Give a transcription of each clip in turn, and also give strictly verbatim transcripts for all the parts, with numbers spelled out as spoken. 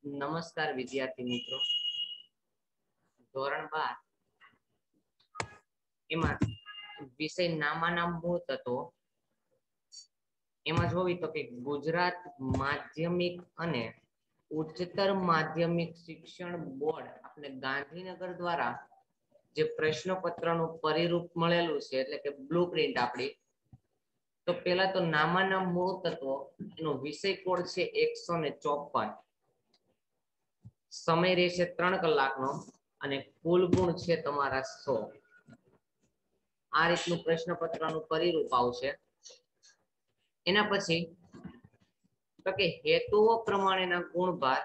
નમસ્કાર વિદ્યાર્થી મિત્રો, ધોરણ બાર એમાં વિષય નામાના મૂળ તત્વો એમાં જોવી તો કે ગુજરાત માધ્યમિક અને ઉચ્ચતર માધ્યમિક શિક્ષણ બોર્ડ આપણે ગાંધીનગર દ્વારા જે પ્રશ્નપત્રનું પરિરૂપ મળેલું છે એટલે કે બ્લુ પ્રિન્ટ આપણી, તો પેલા તો નામાના મૂળ તત્વો એનો વિષય કોડ છે એકસો ને ચોપન, સમય રહેશે ત્રણ કલાકનો અને કુલ ગુણ છે તમારા સો. આ રીતનું પ્રશ્નપત્રનું પરિરૂપ આવશે. એના પછી તો કે હેતુઓ પ્રમાણેના ગુણભાર,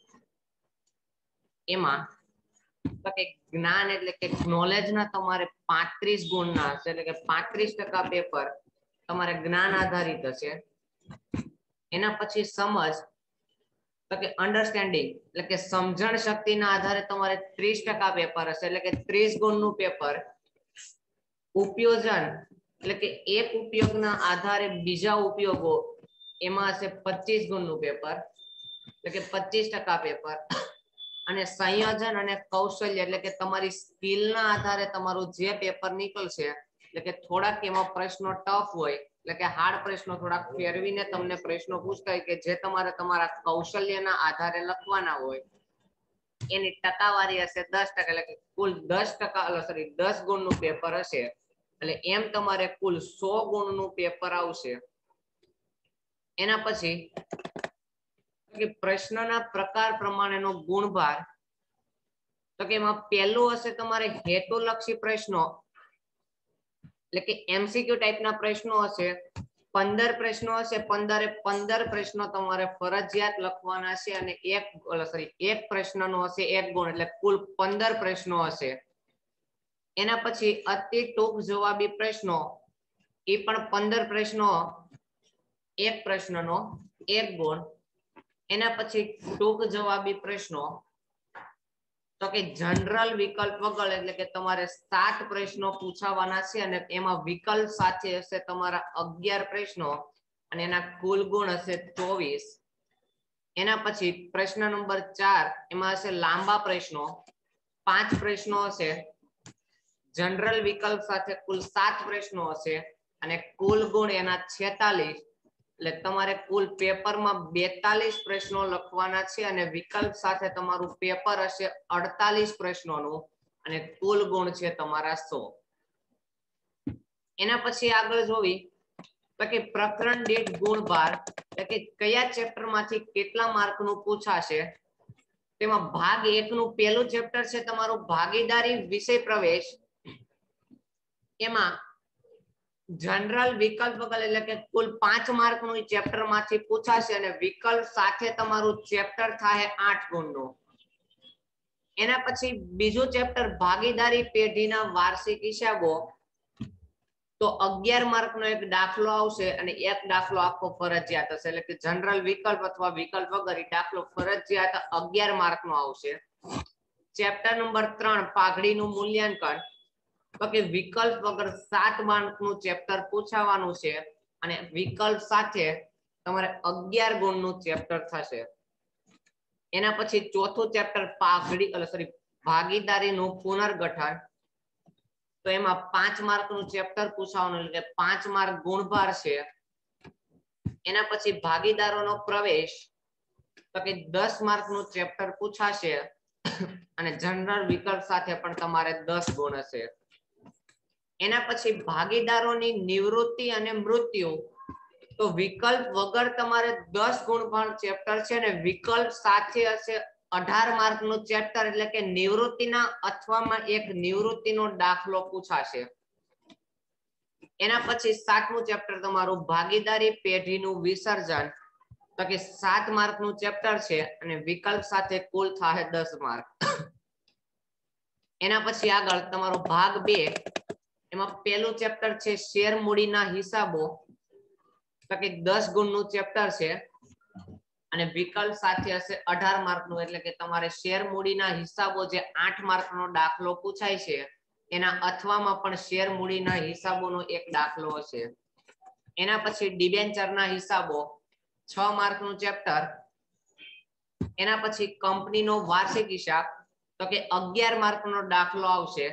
એમાં તો કે જ્ઞાન એટલે કે નોલેજ ના તમારે પાંત્રીસ ગુણ ના હશે એટલે કે પાંત્રીસ ટકા પેપર તમારે જ્ઞાન આધારિત હશે. એના પછી સમજ તો કે અન્ડરસ્ટેન્ડિંગ એટલે કે સમજણ શક્તિના આધારે તમારે ત્રીસ ટકા પેપર હશે એટલે કે ત્રીસ ગુણનું પેપર. ઉપયોજન એટલે કે એક ઉપયોગના આધારે બીજા ઉપયોગો, એમાં હશે પચીસ ગુણનું પેપર એટલે કે પચીસ ટકા પેપર. અને સંયોજન અને કૌશલ્ય એટલે કે તમારી સ્કિલ ના આધારે તમારું જે પેપર નીકળશે એટલે કે થોડાક એમાં પ્રશ્નો ટફ હોય એટલે કે હાર્ડ પ્રશ્નો થોડાક ફેરવીને તમને પ્રશ્નો પૂછતા હોય કે જે તમારે તમારા કૌશલ્યના આધારે લખવાના હોય, એની ટકાવારી હશે દસ ટકા એટલે કે કુલ દસ ટકા સોરી દસ ગુણનું પેપર હશે એટલે એમ તમારે કુલ સો ગુણનું પેપર આવશે. એના પછી પ્રશ્નના પ્રકાર પ્રમાણેનો ગુણભાર, તો કે એમાં પહેલું હશે તમારે હેતુલક્ષી પ્રશ્નો એટલે કે એમસીક્યુ ટાઈપના પ્રશ્નો હશે. પંદર પ્રશ્નો હશે, પંદરે પંદર પ્રશ્નો તમારે ફરજિયાત લખવાના છે અને એક સોરી એક પ્રશ્નનો હશે એક ગુણ એટલે કુલ પંદર પ્રશ્નો હશે. એના પછી અતિ ટૂંક જવાબી પ્રશ્નો, એ પણ પંદર પ્રશ્નો, એક પ્રશ્નનો એક ગુણ. એના પછી ટૂંક જવાબી પ્રશ્નો, તો કે જનરલ વિકલ્પ વગર એટલે કે તમારે સાત પ્રશ્નો પૂછાવાના છે અને એમાં વિકલ્પ સાથે હશે તમારા અગિયાર પ્રશ્નો અને એના કુલ ગુણ હશે ચોવીસ. એના પછી પ્રશ્ન નંબર ચાર એમાં હશે લાંબા પ્રશ્નો, પાંચ પ્રશ્નો હશે. જનરલ વિકલ્પ સાથે કુલ સાત પ્રશ્નો હશે અને કુલ ગુણ એના છેતાલીસ એટલે તમારે કુલ પેપરમાં બેતાલીસ પ્રશ્નો લખવાના છે અને વિકલ્પ સાથે તમારું પેપર હશે અડતાલીસ પ્રશ્નોનું અને કુલ ગુણ છે તમારા સો. એના પછી આગળ જોવી તો કે પ્રકરણ દીઠ ગુણભાર એટલે કે કયા ચેપ્ટર માંથી કેટલા માર્ક નું પૂછાશે. તેમાં ભાગ એક નું પહેલું ચેપ્ટર છે તમારું ભાગીદારી વિષય પ્રવેશ, એમાં જનરલ વિકલ્પ વગર એટલે કે કુલ પાંચ માર્ક નું ચેપ્ટર માંથી પૂછાશે અને વિકલ્પ સાથે તમારું ચેપ્ટર થાય આઠ ગુણનું. એના પછી બીજું ચેપ્ટર ભાગીદારી પેઢીના વાર્ષિક હિસાબો, તો અગિયાર માર્ક નો એક દાખલો આવશે અને એક દાખલો આખો ફરજિયાત હશે એટલે કે જનરલ વિકલ્પ અથવા વિકલ્પ વગર દાખલો ફરજિયાત અગિયાર માર્ક નો આવશે. ચેપ્ટર નંબર ત્રણ પાઘડીનું મૂલ્યાંકન, તો કે વિકલ્પ વગર સાત માર્ક નું ચેપ્ટર પૂછાવાનું છે અને વિકલ્પ સાથે તમારે અગિયાર ગુણનું ચેપ્ટર થશે. એના પછી ચોથું ચેપ્ટર પાઘડી સોરી ભાગીદારીનું પુનર્ગઠન, તો એમાં પાંચ માર્ક નું ચેપ્ટર પૂછવાનું એટલે પાંચ માર્ક ગુણભાર છે. એના પછી ભાગીદારોનો પ્રવેશ, તો કે દસ માર્ક નું ચેપ્ટર પૂછાશે અને જનરલ વિકલ્પ સાથે પણ તમારે દસ ગુણ હશે. એના પછી ભાગીદારોની નિવૃત્તિ અને મૃત્યુ, તો વિકલ્પ વગર તમારે દસ ગુણભાર ચેપ્ટર છે ને વિકલ્પ સાથે હશે અઢાર માર્ક નું ચેપ્ટર એટલે કે નિવૃત્તિના અથવામાં એક નિવૃત્તિનો દાખલો પૂછાશે. એના પછી સાતમું ચેપ્ટર તમારું ભાગીદારી પેઢીનું વિસર્જન, તો કે સાત માર્ક નું ચેપ્ટર છે અને વિકલ્પ સાથે કુલ થાય દસ માર્ક. એના પછી આગળ તમારો ભાગ બે, એમાં પેલું ચેપ્ટર છે શેર મૂડીના હિસાબો, તો કે દસ ગુણનું ચેપ્ટર છે અને વિકલ્પ સાથે હશે અઢાર માર્ક નું એટલે કે તમારે શેર મૂડીના હિસાબો જે આઠ માર્ક નો દાખલો પૂછાય છે એના અથવામાં પણ શેર મૂડીના હિસાબોનો એક દાખલો હશે. એના પછી ડિબેન્ચરના હિસાબો છ માર્ક નું ચેપ્ટર, એના પછી કંપનીનો વાર્ષિક હિસાબ તો કે અગિયાર માર્કનો દાખલો આવશે.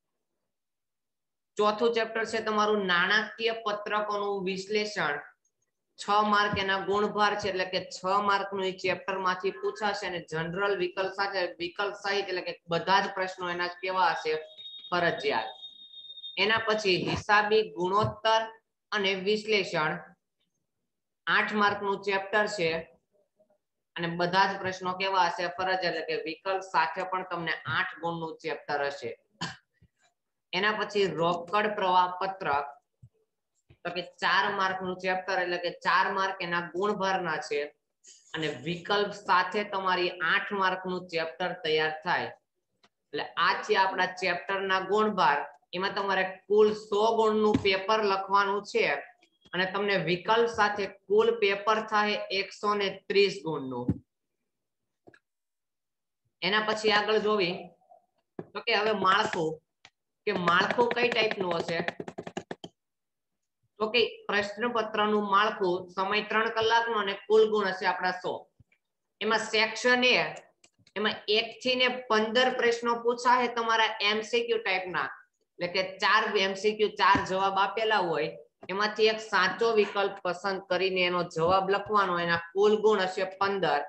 ચોથું ચેપ્ટર છે તમારું નાણાકીય પત્રકોનું વિશ્લેષણ. છ માર્ક એના ગુણભાર છે એટલે કે છ માર્કનું એ ચેપ્ટર માંથી પૂછાશે અને જનરલ વિકલ્પ સાથે વિકલ્પ સહિત એટલે કે બધા જ પ્રશ્નો એના કેવા હશે ફરજિયાત. એના પછી હિસાબી ગુણોત્તર અને વિશ્લેષણ આઠ માર્કનું ચેપ્ટર છે અને બધા જ પ્રશ્નો કેવા હશે ફરજિયાત એટલે કે વિકલ્પ સાથે પણ તમને આઠ ગુણનું ચેપ્ટર હશે. એના પછી રોકડ પ્રવાહ પત્રક તો કે ચાર માર્કનું ચેપ્ટર એટલે કે ચાર માર્ક એના ગુણભારના છે અને વિકલ્પ સાથે તમારી આઠ માર્કનું ચેપ્ટર તૈયાર થાય. એટલે આ છે આપણા ચેપ્ટરના ગુણભાર. એમાં તમારે કુલ સો ગુણનું પેપર લખવાનું છે અને તમને વિકલ્પ સાથે કુલ પેપર થાય એકસો ને ત્રીસ ગુણનું. એના પછી આગળ જોવી તો કે હવે માળખું કે માળખું કઈ ટાઈપનું હશે તો કે પ્રશ્નપત્રનું માળખું સમય ત્રણ કલાકનો અને કુલ ગુણ હશે આપણા સો. એમાં સેક્શન એ એમાં એક થી ને પંદર પ્રશ્નો પૂછાય તમારા એમસીક્યુ ટાઈપના એટલે કે ચાર એમસીક્યુ ચાર જવાબ આપેલા હોય એમાંથી એક સાચો વિકલ્પ પસંદ કરીને એનો જવાબ લખવાનો એના કુલ ગુણ હશે પંદર.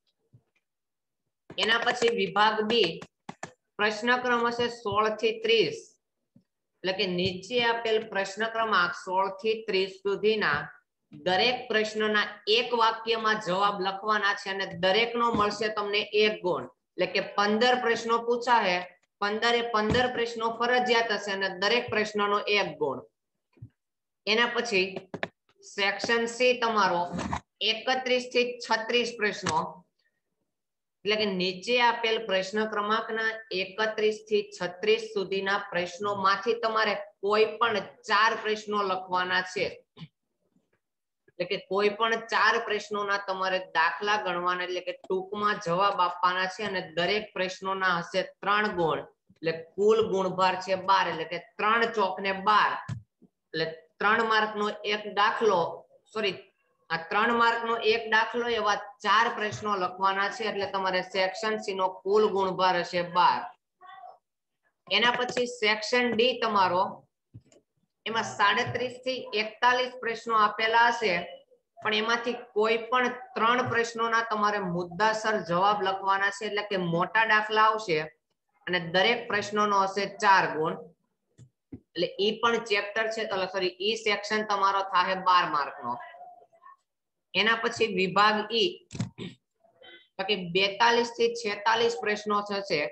એના પછી વિભાગ બી પ્રશ્ન ક્રમ હશે સોળ થી ત્રીસ એટલે કે નીચે આપેલ પ્રશ્ન ક્રમાંક સોળ થી ત્રીસ સુધીના દરેક પ્રશ્નના એક વાક્યમાં જવાબ લખવાના છે અને દરેકનો મળશે તમને એક ગુણ એટલે કે પંદર પ્રશ્નો પૂછાશે પંદરે પંદર પ્રશ્નો ફરજિયાત હશે અને દરેક પ્રશ્નનો એક ગુણ. એના પછી સેક્શન સી તમારો એકત્રીસ થી છત્રીસ પ્રશ્નો એટલે કે નીચે આપેલ પ્રશ્ન ક્રમાંકના એકત્રીસ થી છત્રીસ સુધીના પ્રશ્નોમાંથી તમારે કોઈ પણ ચાર પ્રશ્નો લખવાના છે. એટલે કે કોઈ પણ ચાર પ્રશ્નોના તમારે દાખલા ગણવાના એટલે કે ટૂંકમાં જવાબ આપવાના છે અને દરેક પ્રશ્નોના હશે ત્રણ ગુણ એટલે કુલ ગુણભાર છે બાર એટલે કે ત્રણ ચોક ને બાર એટલે ત્રણ માર્કનો એક દાખલો સોરી આ ત્રણ માર્કનો એક દાખલો એવા ચાર પ્રશ્નો લખવાના છે એટલે તમારે સેક્શન સી નો કુલ ગુણભાર હશે બાર. એના પછી સેક્શન ડી તમારો એમાં સાડત્રીસ થી એકતાલીસ પ્રશ્નો આપેલા હશે પણ એમાંથી કોઈ પણ ત્રણ પ્રશ્નોના તમારે મુદ્દાસર જવાબ લખવાના છે એટલે કે મોટા દાખલા આવશે અને દરેક પ્રશ્નોનો હશે ચાર ગુણ એટલે ઈ પણ ચેપ્ટર છે સોરી ઈ સેક્શન તમારો થાય બાર માર્કનો. એના પછી વિભાગ ઈ તો કે બેતાલીસ થી છેતાલીસ પ્રશ્નો થશે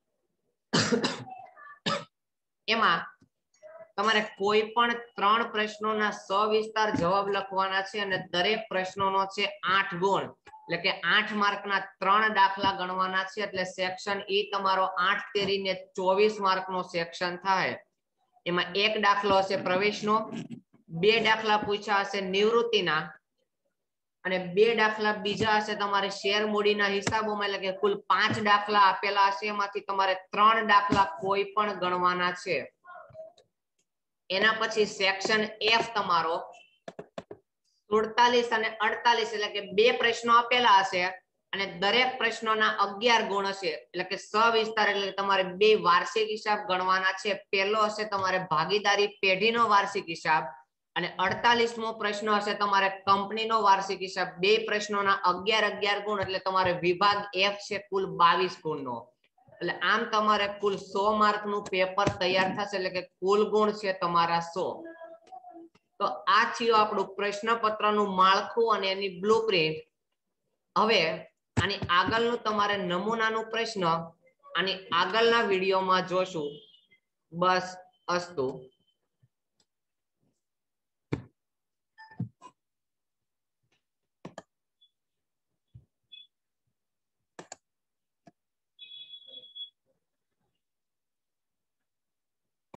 એમાં તમારે કોઈ પણ ત્રણ પ્રશ્નોના સવિસ્તાર જવાબ લખવાના છે અને દરેક પ્રશ્નોનો છે આઠ ગુણ એટલે કે આઠ માર્કના ત્રણ દાખલા ગણવાના છે એટલે સેક્શન ઈ તમારો આઠ તેરીને ચોવીસ માર્કનો સેક્શન થાય. એમાં એક દાખલો હશે પ્રવેશનો બે દાખલા પૂછ્યા હશે નિવૃત્તિના અને બે દાખલા બીજા હશે તમારે શેર મૂડીના હિસાબોમાં એટલે કે કુલ પાંચ દાખલા આપેલા હશે એમાંથી તમારે ત્રણ દાખલા કોઈ પણ ગણવાના છે. એના પછી સેક્શન એફ તમારો સુડતાલીસ અને અડતાલીસ એટલે કે બે પ્રશ્નો આપેલા હશે અને દરેક પ્રશ્નોના અગિયાર ગુણ હશે એટલે કે સવિસ્તાર એટલે તમારે બે વાર્ષિક હિસાબ ગણવાના છે. પહેલો હશે તમારે ભાગીદારી પેઢીનો વાર્ષિક હિસાબ અને અડતાલીસમો પ્રશ્ન હશે તમારે કંપનીનો વાર્ષિક હિસાબ. બે પ્રશ્નોના અગિયાર અગિયાર ગુણ એટલે તમારે વિભાગ એફ છે કુલ બાવીસ ગુણનો એટલે આમ તમારે કુલ સો માર્કનું પેપર તૈયાર થશે એટલે કે કુલ ગુણ છે તમારા સો. તો આ થયું આપણું પ્રશ્નપત્રનું માળખું અને એની બ્લુપ્રિન્ટ. હવે આની આગળનું તમારે નમૂનાનું પ્રશ્ન આની આગળના વિડીયોમાં જોશું. બસ અસ્તુ.